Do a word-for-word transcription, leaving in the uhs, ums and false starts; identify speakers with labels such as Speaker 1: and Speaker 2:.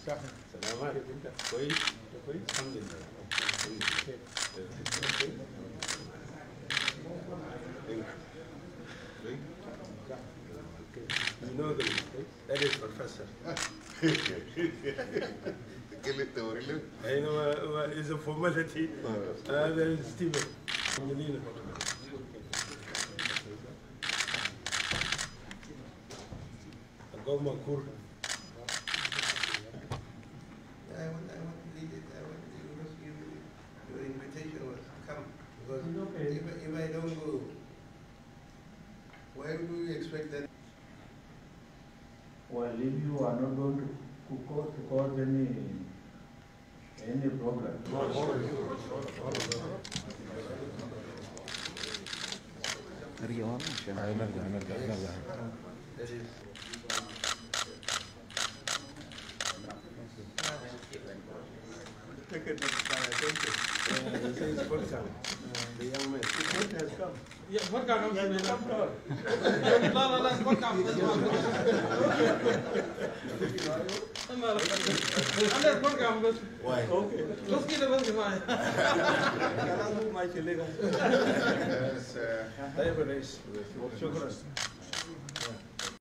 Speaker 1: السلام عليكم. انت كويس؟ انت كويس؟ الحمد لله. You know the that is professor.
Speaker 2: ¿Qué le te oílo?
Speaker 1: أيوة is a formality. هذا ستيفن. جميلة. أقوم مكور.
Speaker 3: I want, I want to lead it. I want to because you, your invitation was come. Because
Speaker 1: Okay.
Speaker 3: if, if I don't go, why do you expect that?
Speaker 4: Well, if you are not going to cause, to cause any any problem.
Speaker 5: رياض نرجع نرجع نرجع
Speaker 1: That is.
Speaker 3: Take it next time, thank you.
Speaker 1: Uh, he says welcome. The young man. The court has come.
Speaker 6: Yeah, what kind of
Speaker 1: He has come down.
Speaker 6: لا لا لا what kind of أنا what kind of
Speaker 2: Why?
Speaker 1: Okay.
Speaker 6: بس كده بس كفاية.
Speaker 1: أنا مو ماشي لك.
Speaker 2: Yes, uh,
Speaker 1: طيب رئيس. شكرا.